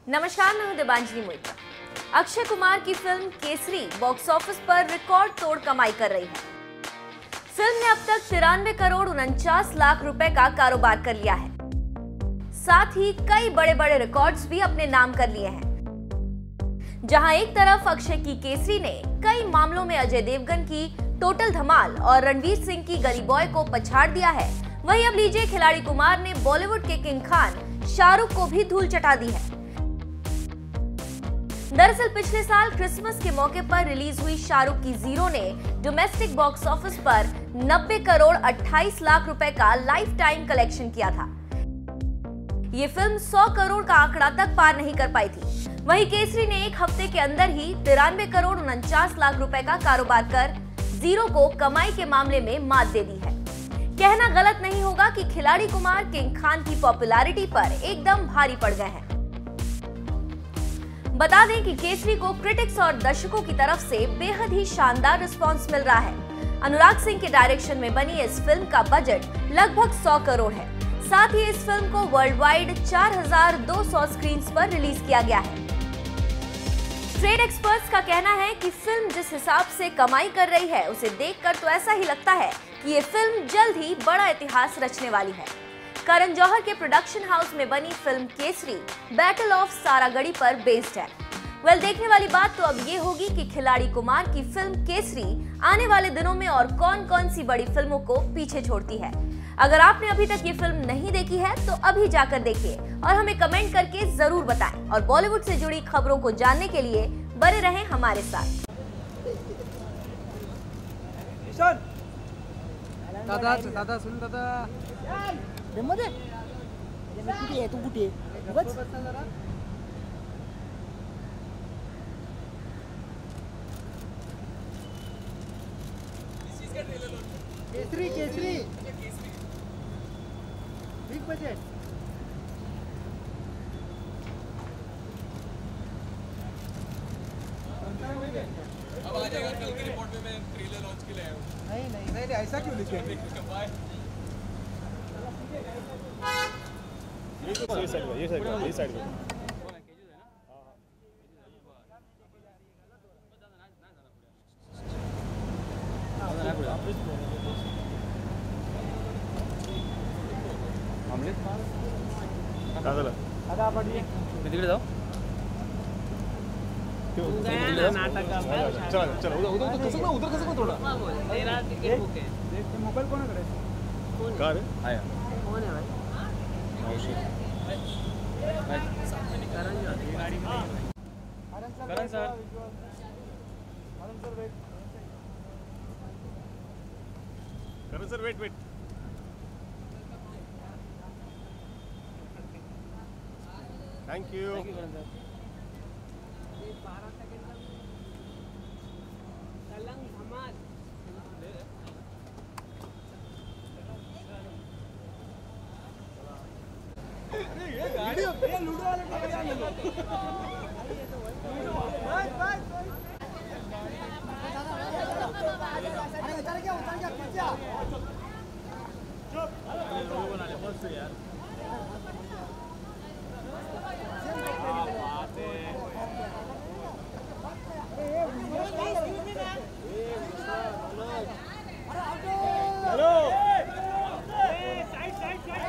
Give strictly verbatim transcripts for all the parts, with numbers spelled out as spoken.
नमस्कार, मैं हूं देवांजलि मोइत्रा। अक्षय कुमार की फिल्म केसरी बॉक्स ऑफिस पर रिकॉर्ड तोड़ कमाई कर रही है। फिल्म ने अब तक तिरानवे करोड़ उनचास लाख रुपए का कारोबार कर लिया है। साथ ही कई बड़े बड़े रिकॉर्ड्स भी अपने नाम कर लिए हैं। जहां एक तरफ अक्षय की केसरी ने कई मामलों में अजय देवगन की टोटल धमाल और रणवीर सिंह की गली बॉय को पछाड़ दिया है, वहीं अब लीजिए खिलाड़ी कुमार ने बॉलीवुड के किंग खान शाहरुख को भी धूल चटा दी है। दरअसल पिछले साल क्रिसमस के मौके पर रिलीज हुई शाहरुख की जीरो ने डोमेस्टिक बॉक्स ऑफिस पर नब्बे करोड़ अट्ठाईस लाख रुपए का लाइफ टाइम कलेक्शन किया था। ये फिल्म सौ करोड़ का आंकड़ा तक पार नहीं कर पाई थी। वहीं केसरी ने एक हफ्ते के अंदर ही तिरानवे करोड़ उनचास लाख रुपए का कारोबार कर जीरो को कमाई के मामले में मात दे दी है। कहना गलत नहीं होगा कि खिलाड़ी कुमार किंग खान की पॉपुलैरिटी पर एकदम भारी पड़ गए हैं। बता दें कि केसरी को क्रिटिक्स और दर्शकों की तरफ से बेहद ही शानदार रिस्पांस मिल रहा है। अनुराग सिंह के डायरेक्शन में बनी इस फिल्म का बजट लगभग सौ करोड़ है। साथ ही इस फिल्म को वर्ल्ड वाइड चार हज़ार दो सौ स्क्रीन्स पर रिलीज किया गया है। ट्रेड एक्सपर्ट्स का कहना है कि फिल्म जिस हिसाब से कमाई कर रही है, उसे देखकर तो ऐसा ही लगता है कि ये फिल्म जल्द ही बड़ा इतिहास रचने वाली है। करण जौहर के प्रोडक्शन हाउस में बनी film Kesari battle of Saragarhi पर बेस्ड है। वेल, देखने वाली बात तो अब ये होगी कि खिलाड़ी कुमार की फिल्म केसरी आने वाले दिनों में और कौन कौन सी बड़ी फिल्मों को पीछे छोड़ती है। अगर आपने अभी तक ये फिल्म नहीं देखी है तो अभी जाकर देखिए और हमें कमेंट करके जरूर बताएं। और बॉलीवुड से जुड़ी खबरों को जानने के लिए बने रहें हमारे साथ। दादा दादा सुन दादा मध्ये कुठे आहे तू कुठे केसरी केसरी बिग बजट अब आ जाएगा कल की रिपोर्ट में। मैं ट्रेलर लॉन्च के लिए आया हूँ। नहीं नहीं नहीं नहीं ऐसा क्यों लिखे ये साइड ये साइड ये साइड दादा पडली तिकडे जाऊ। चला चला उधर उधर कसं ना उधर कसं थोड़ा मोबाईल कोणाकडे का रे आया कौन है भाई Karan sir Karan sir wait wait thank you. Video ये लूडो वाले को बजा ले लो। बस बस अरे उतर क्या उतर क्या पीछे चुप बना ले बस यार। हेलो साइड साइड साइड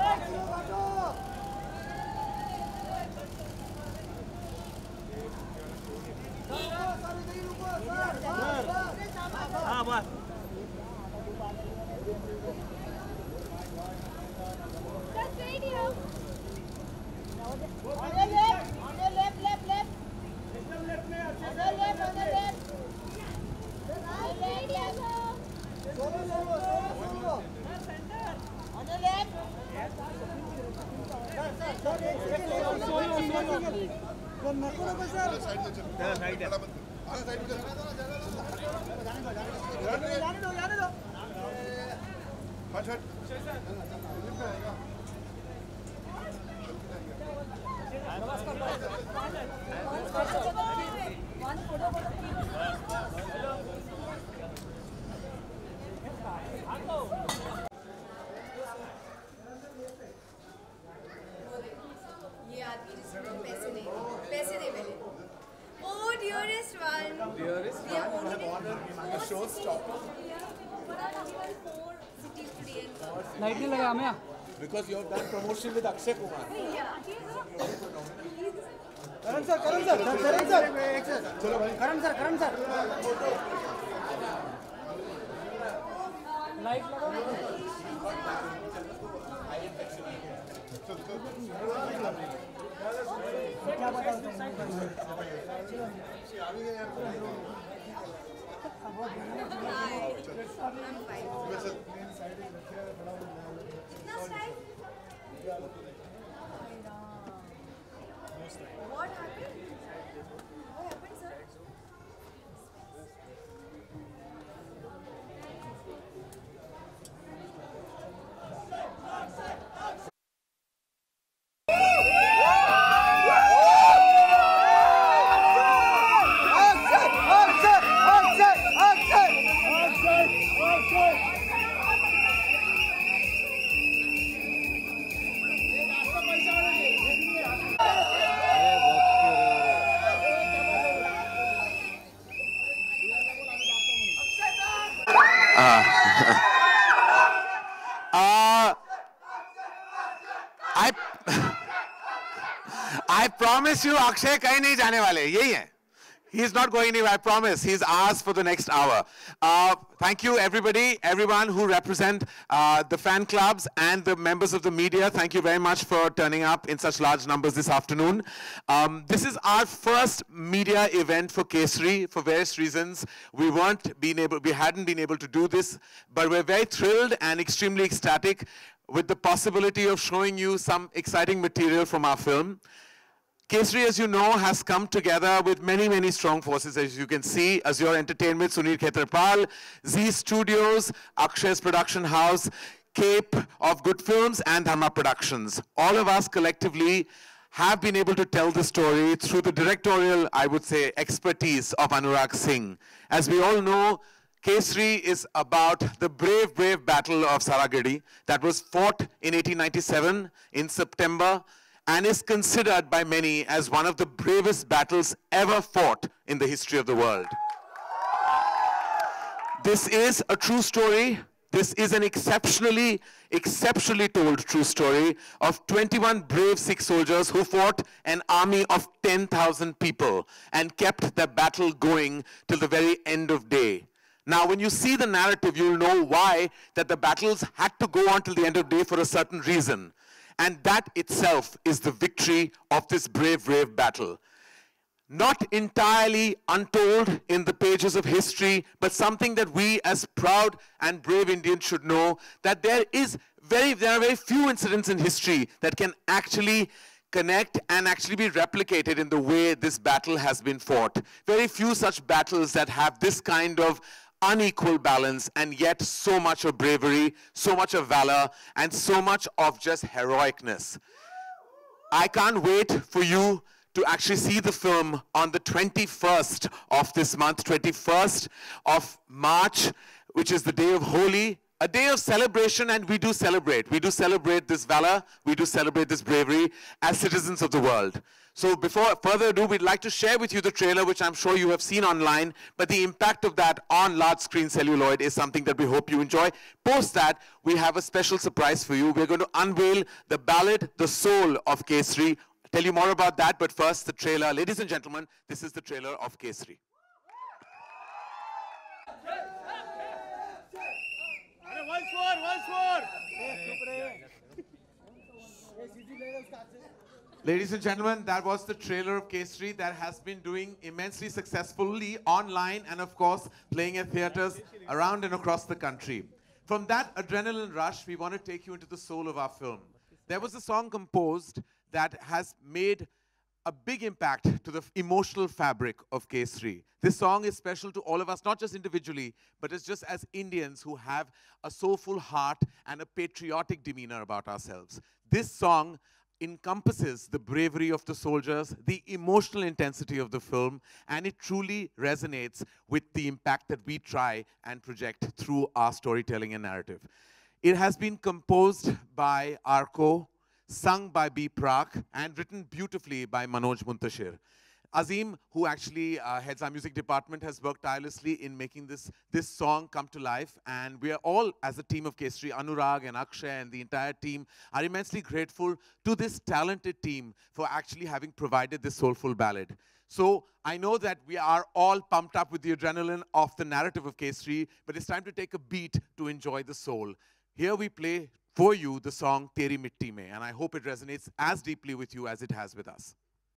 हाँ बस नको नको सर साइड है जाने दो जाने दो हट हट ये आदमी जिसमें पैसे नहीं Dearest We have fun, only I have honored a showstopper light नहीं लगा हमें because you have done promotion with Akshay Kumar. Karan sir Karan sir Karan sir चलो भाई Karan sir Karan sir light लगा क्या बताओ तुम What happened? What happened, sir? Uh, I I promise you, Akshay कहीं नहीं जाने वाले, यही है. He's not going anywhere, I promise. He's ours for the next hour. Uh, thank you, everybody, everyone who represent uh, the fan clubs and the members of the media. Thank you very much for turning up in such large numbers this afternoon. Um, this is our first media event for Kesari for various reasons. We weren't been able, we hadn't been able to do this, but we're very thrilled and extremely ecstatic with the possibility of showing you some exciting material from our film. Kesari, as you know, has come together with many, many strong forces, as you can see. Azure Entertainment, Sunil Khetarpal, Z Studios, Akshay's production house, Cape of Good Films, and Dharma Productions. All of us collectively have been able to tell the story through the directorial, I would say, expertise of Anurag Singh. As we all know, Kesari is about the brave, brave battle of Saragedi that was fought in eighteen ninety-seven in September, and is considered by many as one of the bravest battles ever fought in the history of the world. This is a true story. This is an exceptionally, exceptionally told true story of twenty-one brave Sikh soldiers who fought an army of ten thousand people and kept the battle going till the very end of day. Now, when you see the narrative, you'll know why that the battles had to go on till the end of day for a certain reason. And that itself is the victory of this brave, brave battle. Not entirely untold in the pages of history, but something that we as proud and brave Indians should know, that there is very, there are very few incidents in history that can actually connect and actually be replicated in the way this battle has been fought. Very few such battles that have this kind of unequal balance, and yet so much of bravery, so much of valor, and so much of just heroicness. I can't wait for you to actually see the film on the twenty-first of this month, twenty-first of March, which is the day of Holi, a day of celebration, and we do celebrate. We do celebrate this valor, we do celebrate this bravery as citizens of the world. So before further ado, we'd like to share with you the trailer, which I'm sure you have seen online, but the impact of that on large screen celluloid is something that we hope you enjoy. Post that, we have a special surprise for you. We're going to unveil the ballad, The Soul of Kesari. I'll tell you more about that, but first the trailer. Ladies and gentlemen, this is the trailer of Kesari. Once more, once more. Ladies and gentlemen, that was the trailer of Kesari that has been doing immensely successfully online and, of course, playing at theaters around and across the country. From that adrenaline rush, we want to take you into the soul of our film. There was a song composed that has made a big impact to the emotional fabric of Kesari. This song is special to all of us, not just individually, but it's just as Indians who have a soulful heart and a patriotic demeanor about ourselves. This song encompasses the bravery of the soldiers, the emotional intensity of the film, and it truly resonates with the impact that we try and project through our storytelling and narrative. It has been composed by Arko, sung by B. Prak, and written beautifully by Manoj Muntashir. Azim, who actually uh, heads our music department, has worked tirelessly in making this, this song come to life. And we are all, as a team of Kesari, Anurag and Akshay and the entire team, are immensely grateful to this talented team for actually having provided this soulful ballad. So I know that we are all pumped up with the adrenaline of the narrative of Kesari, but it's time to take a beat to enjoy the soul. Here we play for you the song Teri Mitti Mein, and I hope it resonates as deeply with you as it has with us.